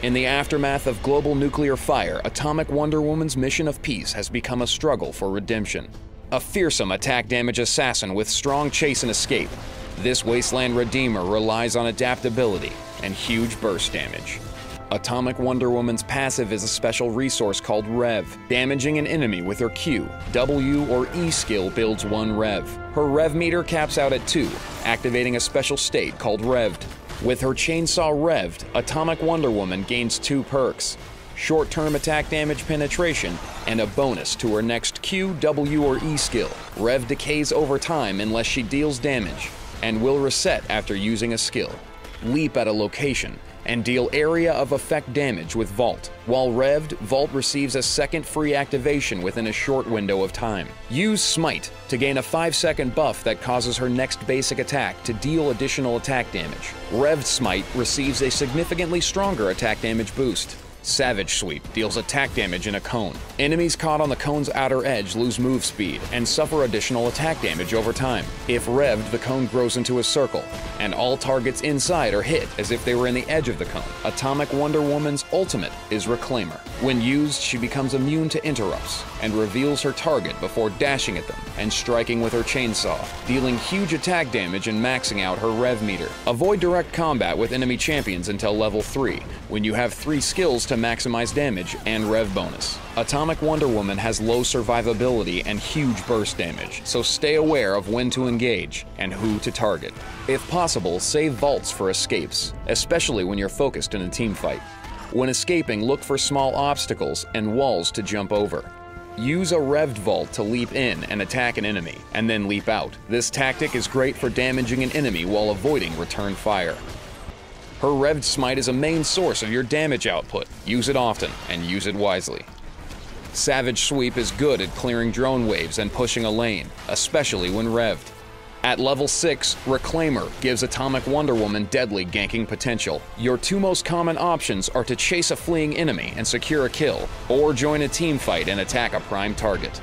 In the aftermath of global nuclear fire, Atomic Wonder Woman's mission of peace has become a struggle for redemption. A fearsome attack damage assassin with strong chase and escape, this Wasteland Redeemer relies on adaptability and huge burst damage. Atomic Wonder Woman's passive is a special resource called Rev. Damaging an enemy with her Q, W, or E skill builds 1 Rev. Her Rev meter caps out at 2, activating a special state called Revved. With her Chainsaw Revved, Atomic Wonder Woman gains 2 perks: short-term attack damage penetration, and a bonus to her next Q, W, or E skill. Rev decays over time unless she deals damage, and will reset after using a skill. Leap at a location, and deal area of effect damage with Vault. While Revved, Vault receives a second free activation within a short window of time. Use Smite to gain a 5-second buff that causes her next basic attack to deal additional attack damage. Revved Smite receives a significantly stronger attack damage boost. Savage Sweep deals attack damage in a cone. Enemies caught on the cone's outer edge lose move speed and suffer additional attack damage over time. If revved, the cone grows into a circle, and all targets inside are hit as if they were in the edge of the cone. Atomic Wonder Woman's ultimate is Reclaimer. When used, she becomes immune to interrupts and reveals her target before dashing at them and striking with her chainsaw, dealing huge attack damage and maxing out her rev meter. Avoid direct combat with enemy champions until level 3, when you have 3 skills to maximize damage and rev bonus. Atomic Wonder Woman has low survivability and huge burst damage, so stay aware of when to engage and who to target. If possible, save vaults for escapes, especially when you're focused in a team fight. When escaping, look for small obstacles and walls to jump over. Use a revved vault to leap in and attack an enemy, and then leap out. This tactic is great for damaging an enemy while avoiding return fire. Her revved smite is a main source of your damage output. Use it often, and use it wisely. Savage Sweep is good at clearing drone waves and pushing a lane, especially when revved. At level 6, Reclaimer gives Atomic Wonder Woman deadly ganking potential. Your 2 most common options are to chase a fleeing enemy and secure a kill, or join a team fight and attack a prime target.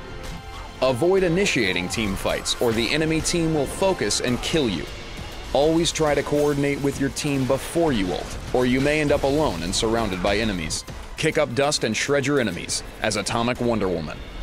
Avoid initiating team fights, or the enemy team will focus and kill you. Always try to coordinate with your team before you ult, or you may end up alone and surrounded by enemies. Kick up dust and shred your enemies as Atomic Wonder Woman.